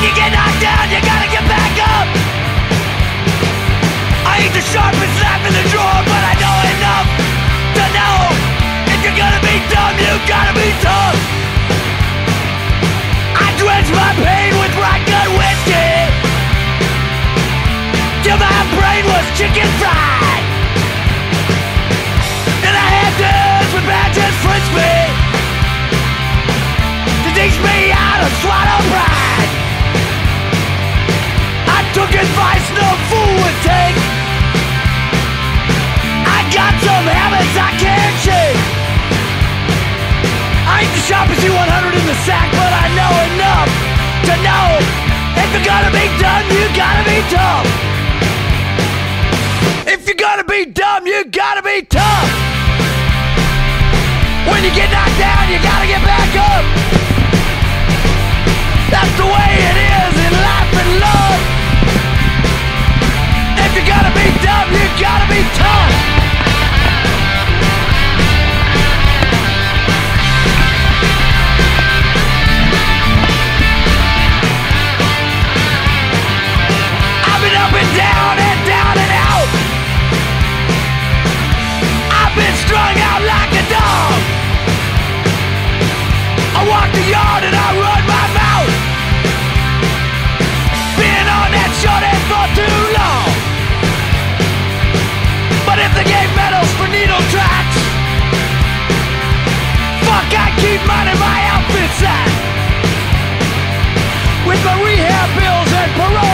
you get knocked down, you gotta get back up. I ain't the sharpest knife in the drawer, but I know enough to know if you're gonna be dumb, you gotta be tough. I drench my pain with right gut whiskey till my brain was chicken fried, and I had dudes with badges French me to teach me how to swallow pride. I took advice no fool would take. I got some habits I can't shake. I ain't the sharpest C100 in the sack, but I know enough to know if you're gonna be dumb, you gotta be tough. If you're gonna be dumb, you gotta be tough. When you get knocked down, you gotta get back up. That's the way it is in life and love. If you're gonna be dumb, you gotta be tough. I've been up and down and out. I've been strung out like a dog. I walk the yard and I run my mouth. Been on that short end for too long. But if they gave medals for needle tracks, fuck, I keep minding my outfit sack with my rehab bills and parole